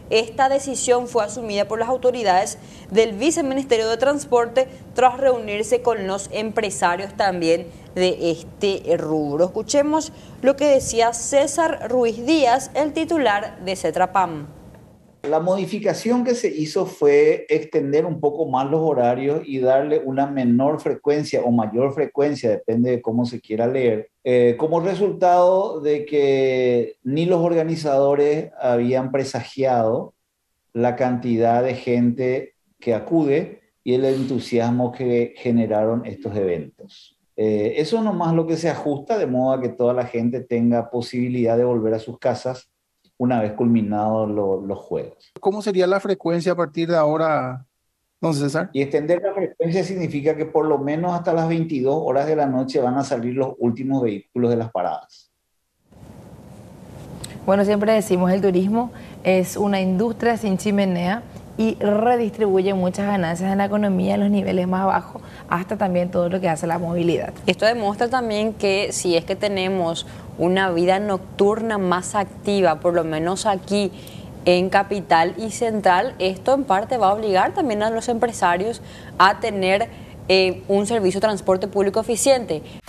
Esta decisión fue asumida por las autoridades del Viceministerio de Transporte tras reunirse con los empresarios también de este rubro. Escuchemos lo que decía César Ruiz Díaz, el titular de Cetrapam. La modificación que se hizo fue extender un poco más los horarios y darle una menor frecuencia o mayor frecuencia, depende de cómo se quiera leer, como resultado de que ni los organizadores habían presagiado la cantidad de gente que acude y el entusiasmo que generaron estos eventos. Eso nomás lo que se ajusta de modo a que toda la gente tenga posibilidad de volver a sus casas una vez culminados los juegos. ¿Cómo sería la frecuencia a partir de ahora, don César? Y extender la frecuencia significa que por lo menos hasta las 22 horas de la noche van a salir los últimos vehículos de las paradas. Bueno, siempre decimos el turismo es una industria sin chimenea y redistribuye muchas ganancias en la economía en los niveles más bajos, hasta también todo lo que hace la movilidad. Esto demuestra también que si es que tenemos una vida nocturna más activa, por lo menos aquí en Capital y Central, esto en parte va a obligar también a los empresarios a tener un servicio de transporte público eficiente.